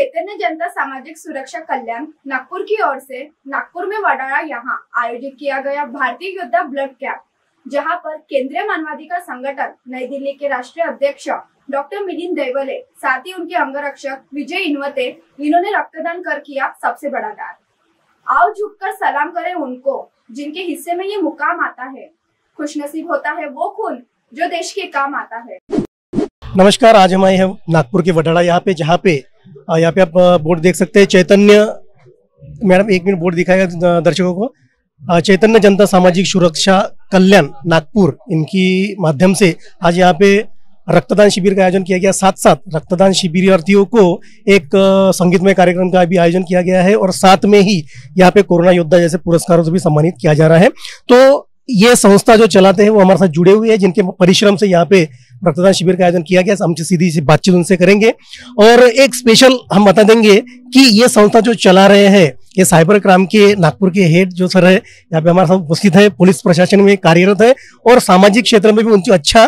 चैतन्य जनता सामाजिक सुरक्षा कल्याण नागपुर की ओर से नागपुर में वडाला यहाँ आयोजित किया गया भारतीय योद्धा ब्लड कैंप, जहां पर केंद्रीय मानवाधिकार संगठन नई दिल्ली के राष्ट्रीय अध्यक्ष डॉक्टर मिलिंद देवले, साथ ही उनके अंगरक्षक विजय इनवते, इन्होंने रक्तदान कर किया सबसे बड़ा दान। आओ झुककर सलाम करें उनको जिनके हिस्से में ये मुकाम आता है। खुशनसीब होता है वो खून जो देश के काम आता है। नमस्कार, आज हम आए हैं नागपुर के वडाला यहाँ पे आप बोर्ड देख सकते हैं। चैतन्य, मैडम एक मिनट बोर्ड दिखाएगा दर्शकों को। चैतन्य जनता सामाजिक सुरक्षा कल्याण नागपुर, इनकी माध्यम से आज यहाँ पे रक्तदान शिविर का आयोजन किया गया। साथ साथ रक्तदान शिविरार्थियों को एक संगीतमय कार्यक्रम का भी आयोजन किया गया है और साथ में ही यहाँ पे कोरोना योद्धा जैसे पुरस्कारों से भी सम्मानित किया जा रहा है। तो ये संस्था जो चलाते हैं वो हमारे साथ जुड़े हुए हैं, जिनके परिश्रम से यहाँ पे रक्तदान शिविर का आयोजन किया गया। हमसे सीधी सी बातचीत उनसे करेंगे और एक स्पेशल हम बता देंगे कि ये संस्था जो चला रहे हैं, ये साइबर क्राइम के नागपुर के हेड जो सर है यहाँ पे हमारे साथ उपस्थित है, पुलिस प्रशासन में कार्यरत है और सामाजिक क्षेत्र में भी उनकी अच्छा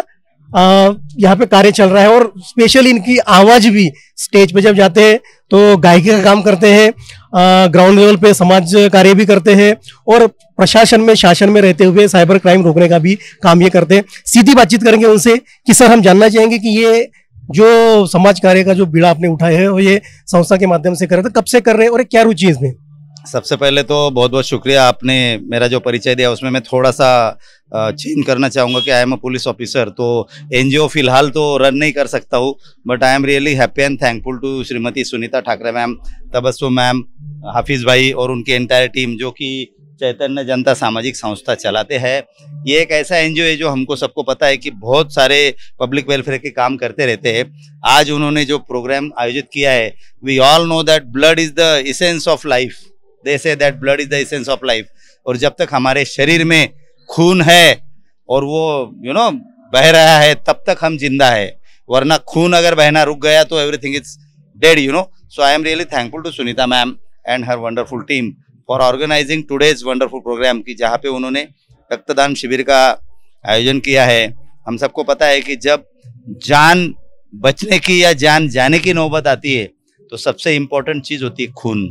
यहाँ पे कार्य चल रहा है। और स्पेशली इनकी आवाज भी स्टेज पे जब जाते हैं तो गायकी का काम करते हैं, ग्राउंड लेवल पे समाज कार्य भी करते हैं और प्रशासन में शासन में रहते हुए साइबर क्राइम रोकने का भी काम ये करते हैं। सीधी बातचीत करेंगे उनसे कि सर, हम जानना चाहेंगे कि ये जो समाज कार्य का जो बीड़ा आपने उठाया है और ये संस्था के माध्यम से कर रहे थे, कब से कर रहे हैं और क्या रुचि है इसमें? सबसे पहले तो बहुत बहुत शुक्रिया, आपने मेरा जो परिचय दिया उसमें मैं थोड़ा सा चेंज करना चाहूँगा कि I am a police officer. तो एनजीओ फिलहाल तो रन नहीं कर सकता हूँ, but I am really happy and thankful to Shrimati Sunita Thackeray ma'am, Tabassum ma'am, Hafiz भाई और उनकी एंटायर टीम जो कि चैतन्य जनता सामाजिक संस्था चलाते हैं। ये एक ऐसा एनजीओ है जो हमको सबको पता है कि बहुत सारे पब्लिक वेलफेयर के काम करते रहते हैं। आज उन्होंने जो प्रोग्राम आयोजित किया है, we all know that blood is the essence of life, they say that blood is the essence of life. और जब तक हमारे शरीर में खून है और वो बह रहा है तब तक हम जिंदा है, वरना खून अगर बहना रुक गया तो everything is dead. So I am really thankful to Sunita ma'am and her wonderful team for organizing today's wonderful program की, जहाँ पे उन्होंने रक्तदान शिविर का आयोजन किया है। हम सबको पता है कि जब जान बचने की या जान जाने की नौबत आती है तो सबसे इम्पोर्टेंट चीज होती है खून।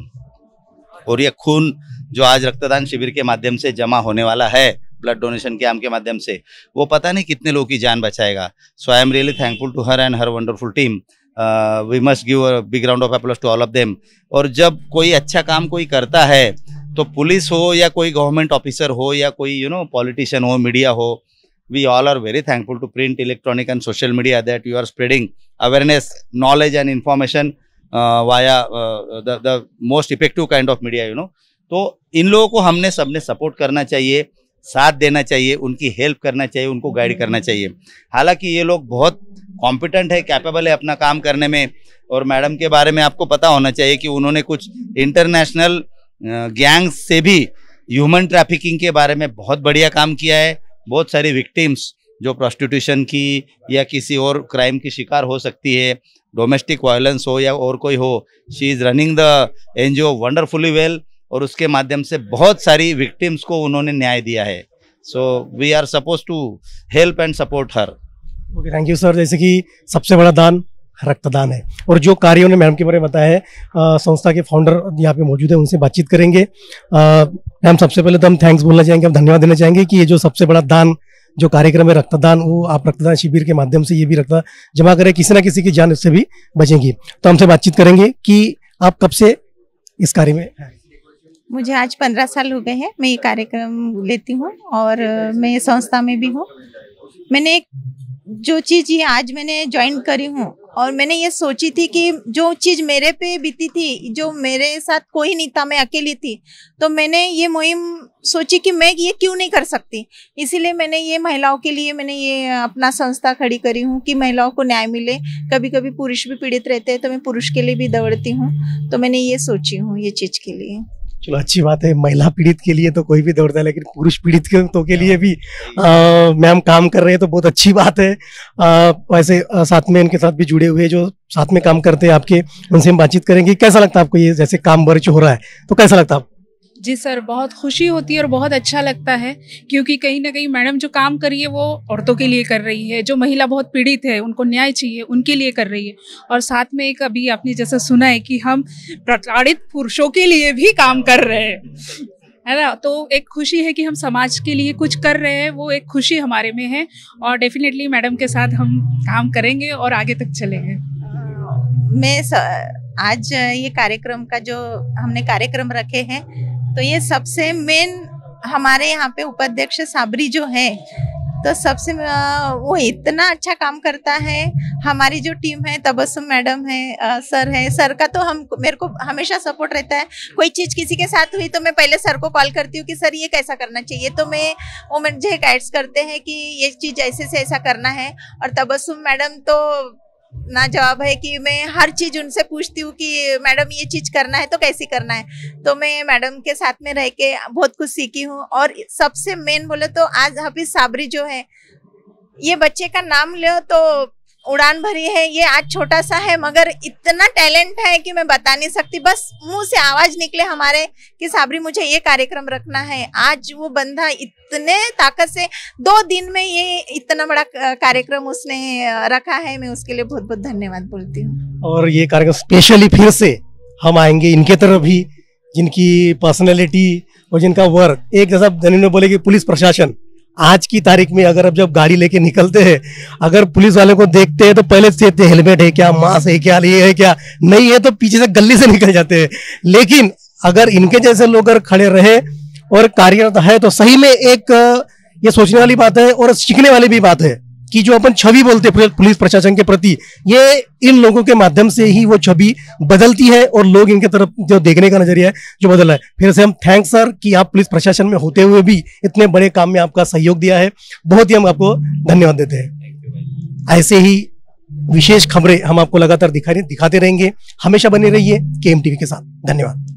और ये खून जो आज रक्तदान शिविर के माध्यम से जमा होने वाला है, ब्लड डोनेशन कैंप के माध्यम से, वो पता नहीं कितने लोगों की जान बचाएगा। So I am really thankful to her and her wonderful team. We must give a big round of applause to all of them. और जब कोई अच्छा काम कोई करता है तो पुलिस हो या कोई गवर्नमेंट ऑफिसर हो या कोई पॉलिटिशियन हो, मीडिया हो, we all are very thankful to print, electronic and social media that you are spreading awareness, knowledge and information via the most effective kind of media. तो इन लोगों को हमने सबने सपोर्ट करना चाहिए, साथ देना चाहिए, उनकी हेल्प करना चाहिए, उनको गाइड करना चाहिए। हालांकि ये लोग बहुत कॉम्पिटेंट है, कैपेबल है अपना काम करने में। और मैडम के बारे में आपको पता होना चाहिए कि उन्होंने कुछ इंटरनेशनल गैंग्स से भी ह्यूमन ट्रैफिकिंग के बारे में बहुत बढ़िया काम किया है। बहुत सारी विक्टिम्स जो प्रोस्टिट्यूशन की या किसी और क्राइम की शिकार हो सकती है, डोमेस्टिक वायलेंस हो या और कोई हो, she is running the NGO wonderfully well और उसके माध्यम से बहुत सारी विक्टिम्स को उन्होंने न्याय दिया है। So we are suppose to help and support her. Okay, thank you sir. जैसे कि सबसे बड़ा दान रक्तदान है और जो कार्य उन्होंने मैडम के बारे में बताया है, संस्था के फाउंडर यहाँ पे मौजूद है, उनसे बातचीत करेंगे। मैम, सबसे पहले तो हम थैंक्स बोलना चाहेंगे, हम धन्यवाद देना चाहेंगे कि ये जो सबसे बड़ा दान जो कार्यक्रम है रक्तदान, वो आप रक्तदान शिविर के माध्यम से ये भी रक्त जमा करें, किसी ना किसी की जान इससे भी बचेंगी। तो हमसे बातचीत करेंगे कि आप कब से इस कार्य में? मुझे आज 15 साल हो गए हैं, मैं ये कार्यक्रम लेती हूँ और मैं संस्था में भी हूँ। मैंने जो चीज़ ये आज मैंने ज्वाइन करी हूँ और मैंने ये सोची थी कि जो चीज़ मेरे पे बीती थी, जो मेरे साथ कोई नहीं था, मैं अकेली थी, तो मैंने ये मुहिम सोची कि मैं ये क्यों नहीं कर सकती। इसीलिए मैंने ये महिलाओं के लिए मैंने ये अपना संस्था खड़ी करी हूँ कि महिलाओं को न्याय मिले। कभी कभी पुरुष भी पीड़ित रहते हैं तो मैं पुरुष के लिए भी दौड़ती हूँ, तो मैंने ये सोची हूँ ये चीज़ के लिए। चलो, अच्छी बात है। महिला पीड़ित के लिए तो कोई भी दौड़ता है, लेकिन पुरुष पीड़ित के लिए भी मैम काम कर रहे हैं, तो बहुत अच्छी बात है। वैसे साथ में इनके साथ भी जुड़े हुए जो साथ में काम करते हैं आपके, उनसे हम बातचीत करेंगे। कैसा लगता है आपको ये, जैसे काम वर्च हो रहा है तो कैसा लगता है आपको? जी सर, बहुत खुशी होती है और बहुत अच्छा लगता है, क्योंकि कहीं ना कहीं मैडम जो काम कर रही है वो औरतों के लिए कर रही है, जो महिला बहुत पीड़ित है, उनको न्याय चाहिए, उनके लिए कर रही है। और साथ में एक अभी आपने जैसा सुना है कि हम प्रताड़ित पुरुषों के लिए भी काम कर रहे हैं, है ना। तो एक खुशी है कि हम समाज के लिए कुछ कर रहे हैं, वो एक खुशी हमारे में है। और डेफिनेटली मैडम के साथ हम काम करेंगे और आगे तक चलेंगे। आज ये कार्यक्रम का जो हमने कार्यक्रम रखे हैं, तो ये सबसे मेन हमारे यहाँ पे उपाध्यक्ष साबरी जो है, तो सबसे वो इतना अच्छा काम करता है। हमारी जो टीम है, तबस्सुम मैडम है, सर का तो मेरे को हमेशा सपोर्ट रहता है। कोई चीज किसी के साथ हुई तो मैं पहले सर को कॉल करती हूँ कि सर ये कैसा करना चाहिए, तो वो मुझे गाइड्स करते हैं कि ये चीज ऐसे से ऐसा करना है। और तबस्सुम मैडम तो ना जवाब है कि मैं हर चीज उनसे पूछती हूँ कि मैडम ये चीज करना है तो कैसे करना है। तो मैं मैडम के साथ में रह के बहुत कुछ सीखी हूँ। और सबसे मेन बोले तो आज हाफिज साबरी जो है, ये बच्चे का नाम लो तो उड़ान भरी है। ये आज छोटा सा है मगर इतना टैलेंट है कि मैं बता नहीं सकती। बस मुंह से आवाज निकले हमारे कि साबरी मुझे ये कार्यक्रम रखना है। आज वो बंदा इतने ताकत से 2 दिन में ये इतना बड़ा कार्यक्रम उसने रखा है। मैं उसके लिए बहुत बहुत धन्यवाद बोलती हूँ। और ये कार्यक्रम स्पेशली फिर से हम आएंगे इनके तरफ भी, जिनकी पर्सनैलिटी और जिनका वर्क, एक जैसा धन्यवाद बोले कि पुलिस प्रशासन आज की तारीख में अगर अब जब गाड़ी लेके निकलते हैं, अगर पुलिस वाले को देखते हैं तो पहले से हेलमेट है क्या, मास्क है क्या, ये है क्या, नहीं है तो पीछे से गली से निकल जाते हैं। लेकिन अगर इनके जैसे लोग अगर खड़े रहे और कार्यरत है तो सही में एक ये सोचने वाली बात है और सीखने वाली भी बात है कि जो अपन छवि बोलते हैं पुलिस प्रशासन के प्रति, ये इन लोगों के माध्यम से ही वो छवि बदलती है और लोग इनके तरफ जो देखने का नजरिया है जो बदला है। फिर से हम थैंक्स सर कि आप पुलिस प्रशासन में होते हुए भी इतने बड़े काम में आपका सहयोग दिया है, बहुत ही हम आपको धन्यवाद देते हैं। ऐसे ही विशेष खबरें हम आपको लगातार दिखाते रहेंगे। हमेशा बने रहिए KM टीवी के साथ। धन्यवाद।